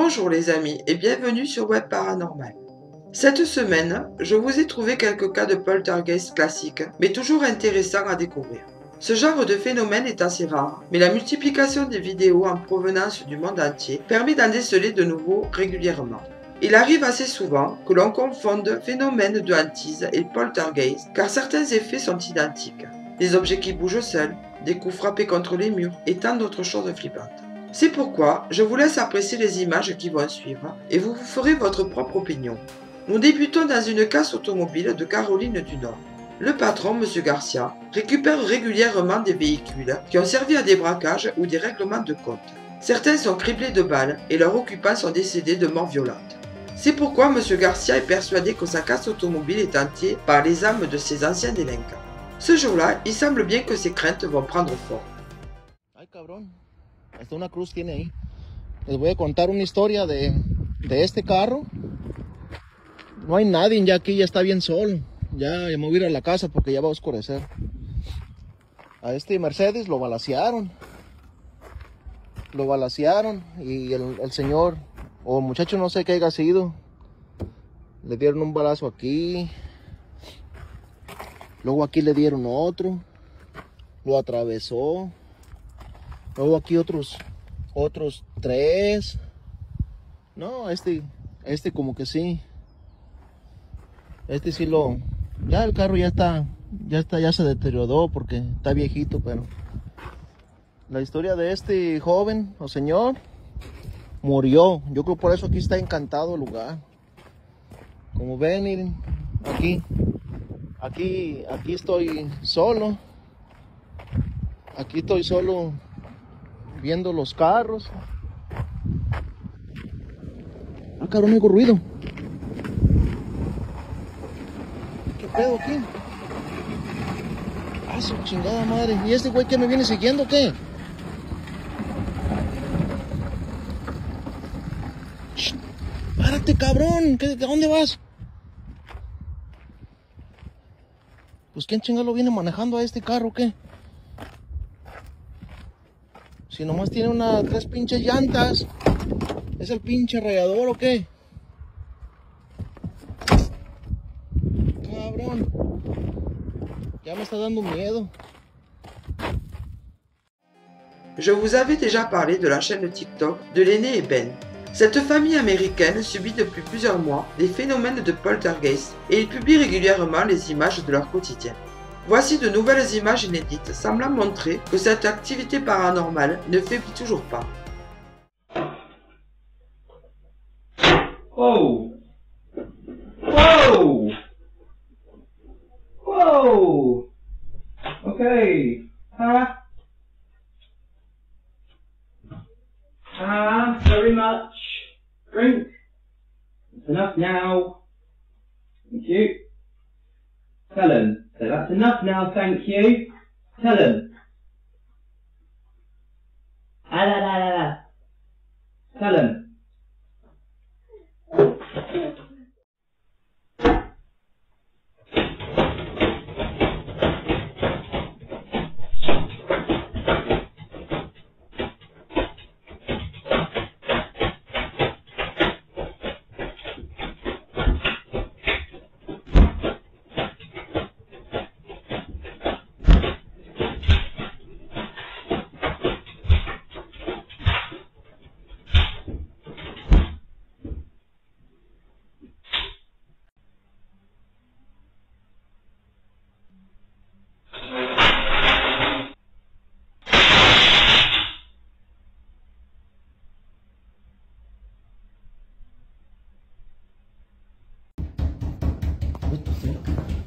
Bonjour les amis et bienvenue sur Web Paranormal. Cette semaine, je vous ai trouvé quelques cas de poltergeist classiques, mais toujours intéressants à découvrir. Ce genre de phénomène est assez rare, mais la multiplication des vidéos en provenance du monde entier permet d'en déceler de nouveaux régulièrement. Il arrive assez souvent que l'on confonde phénomène de hantise et poltergeist, car certains effets sont identiques. Des objets qui bougent seuls, des coups frappés contre les murs et tant d'autres choses flippantes. C'est pourquoi je vous laisse apprécier les images qui vont suivre et vous vous ferez votre propre opinion. Nous débutons dans une casse automobile de Caroline du Nord. Le patron, M. Garcia, récupère régulièrement des véhicules qui ont servi à des braquages ou des règlements de compte. Certains sont criblés de balles et leurs occupants sont décédés de mort violente. C'est pourquoi M. Garcia est persuadé que sa casse automobile est hantée par les âmes de ses anciens délinquants. Ce jour-là, il semble bien que ses craintes vont prendre forme. Ay, cabrón, hasta una cruz tiene ahí. Les voy a contar una historia de este carro. No hay nadie ya aquí, ya está bien solo. Ya me voy a ir a la casa porque ya va a oscurecer. A este Mercedes lo balacearon. Lo balacearon y el señor, o muchacho no sé qué haya sido, le dieron un balazo aquí. Luego aquí le dieron otro. Lo atravesó. Luego aquí otros tres. No, este como que sí. Este sí ya el carro ya se deterioró porque está viejito, pero la historia de este joven o señor murió. Yo creo por eso aquí está encantado el lugar. Como ven, miren, aquí estoy solo. Aquí estoy solo viendo los carros. Ah, cabrón, oigo ruido. ¿Qué pedo aquí? Ah, su chingada madre. ¿Y este güey que me viene siguiendo o qué? Shh, párate, cabrón. ¿A dónde vas? Pues ¿quién chingado lo viene manejando a este carro o qué? Si nomás tiene tres pinches llantas. ¿Es el pinche rayador o qué? Cabrón. Ya me está dando miedo. Je vous avais déjà parlé de la chaîne TikTok de l'aîné et Ben. Cette famille américaine subit depuis plusieurs mois des phénomènes de poltergeist et ils publient régulièrement les images de leur quotidien. Voici de nouvelles images inédites semblant montrer que cette activité paranormale ne faiblit toujours pas. Whoa! Whoa! Whoa! Okay. Very much. Drink. That's enough now. Thank you. Tell him. So that's enough now, thank you. Tell him. Tell him. What the fuck?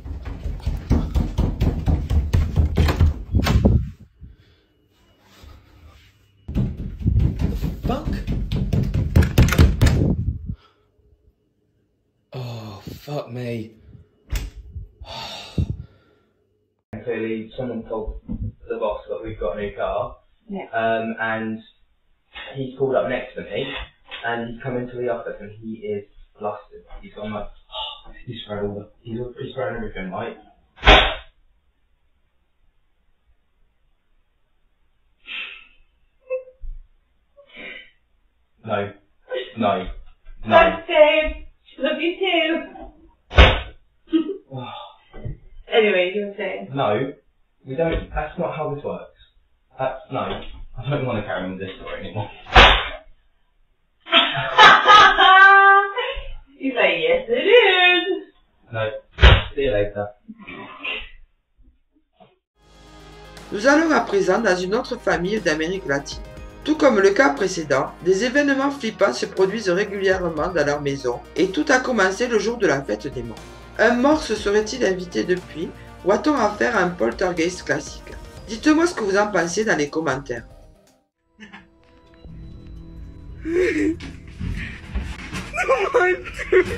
Fuck? Oh, fuck me. Clearly, someone told the boss that we've got a new car. Yeah. And he's called up next to me, and he's come into the office, and he is flustered. He's gone like, he's thrown everything, right? No. No. No. Thanks, Dave. Love you too. Anyway, you were saying. No, we don't. That's not how this works. No. I don't want to carry on with this story anymore. He's like, yes, it is. No. See you later. Nous allons à présent dans une autre famille d'Amérique latine. Tout comme le cas précédent, des événements flippants se produisent régulièrement dans leur maison et tout a commencé le jour de la fête des morts. Un mort se serait-il invité depuis ou a-t-on affaire à un poltergeist classique? Dites-moi ce que vous en pensez dans les commentaires. No manches.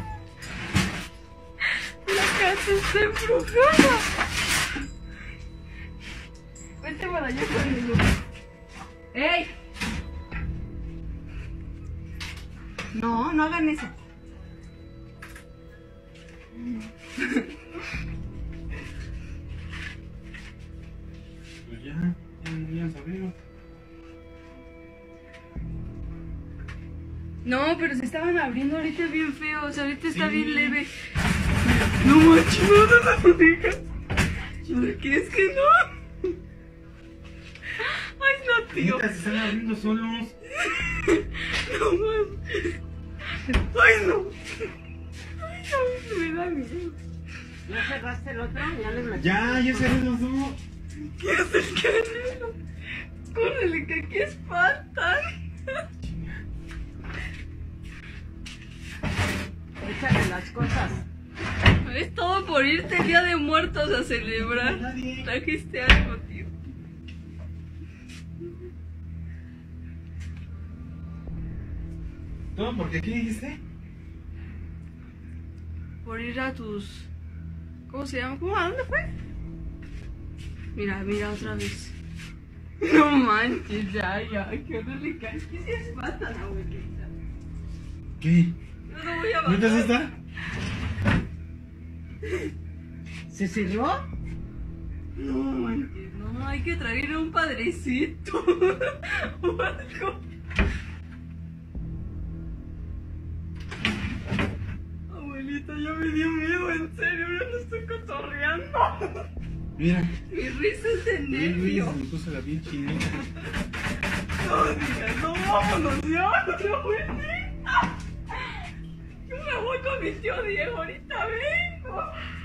La casa está embrujada. Vente para allá conmigo. ¡Ey! No, no hagan eso. Pues ya sabemos. No, pero se estaban abriendo ahorita bien feos. Ahorita está bien leve. No manches, no digas. ¿Por qué es que no? Ay, no, tío. Se están abriendo solos. No mames. Ay, no. Ay, no, me da miedo. ¿Ya cerraste el otro? Ya les metí. Ya cerré los dos. ¿Qué es el canelo? Córrele, que aquí espantan. Échale las cosas. Es todo por irte el Día de Muertos a celebrar. Trajiste algo, tío. ¿Todo porque qué dijiste? Por ir a tus... ¿Cómo se llama? ¿Cómo? ¿A dónde fue? Mira, mira otra vez. No manches, ya, qué horrible. ¿Qué se espantan, abuelita? ¿Qué? No lo voy a ¿No te matar. asusta? ¿Se cerró? No manches, no, hay que traerle un padrecito. O algo. Abuelita, ya me dio miedo, en serio, yo no estoy cotorreando. Mira. Mi risa es de nervio. Me puso la piel chinita. No digas, no, vámonos ya, abuelita. Yo me voy con mi tío Diego, ahorita vengo.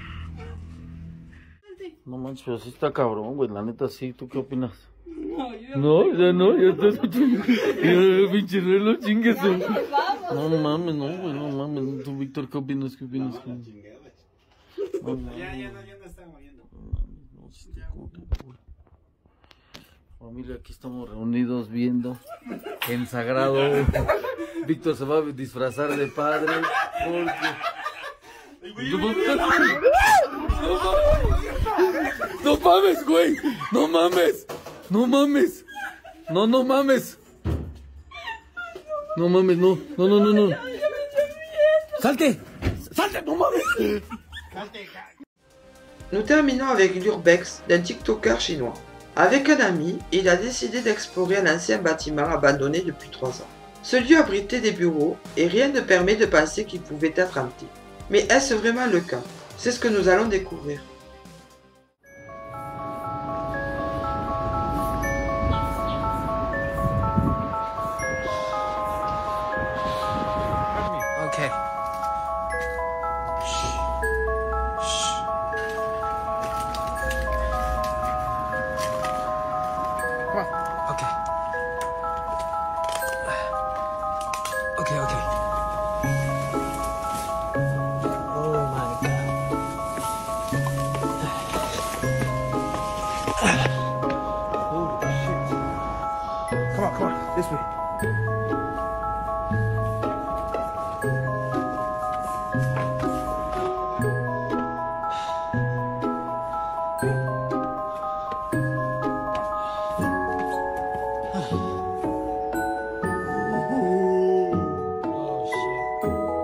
No manches, pero sí está cabrón, güey, la neta sí, ¿tú qué opinas? No, yo No, ya no, ya está pinche reloj, chingue su. No mames, no, güey, no mames. Tú, Víctor, ¿qué opinas? ¿Qué opinas? No, mames. Ya no está muriendo. No mames, no, sí está cabrón, güey. Familia, aquí estamos reunidos viendo en sagrado. Víctor se va a disfrazar de padre porque... No mames, güey. No mames. No mames. No, no mames. No mames, no. No, no, no, no. Salte. Salte, no mames. Nous terminons avec l'urbex d'un TikToker chinois. Avec un ami, il a décidé d'explorer un ancien bâtiment abandonné depuis 3 ans. Ce lieu abritait des bureaux et rien ne permet de penser qu'il pouvait être hanté. Mais est-ce vraiment le cas? C'est ce que nous allons découvrir. Okay. Come on. Okay. Okay, okay. Oh my god. Holy shit. Come on, this way. Oh shit.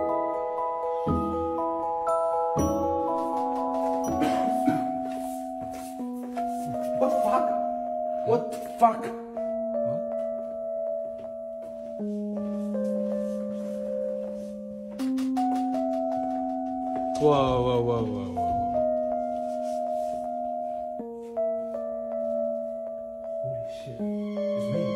Wow, wow, wow, wow, wow. Holy shit. It's me.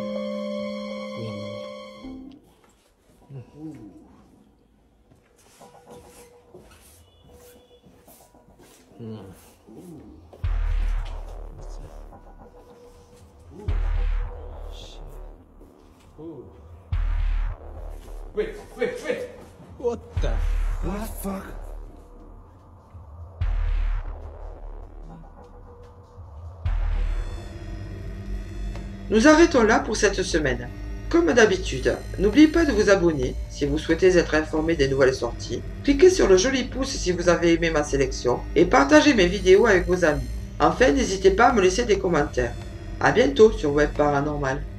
Wait. What the? What the fuck? Nous arrêtons là pour cette semaine. Comme d'habitude, n'oubliez pas de vous abonner si vous souhaitez être informé des nouvelles sorties. Cliquez sur le joli pouce si vous avez aimé ma sélection et partagez mes vidéos avec vos amis. Enfin, n'hésitez pas à me laisser des commentaires. A bientôt sur Web Paranormal.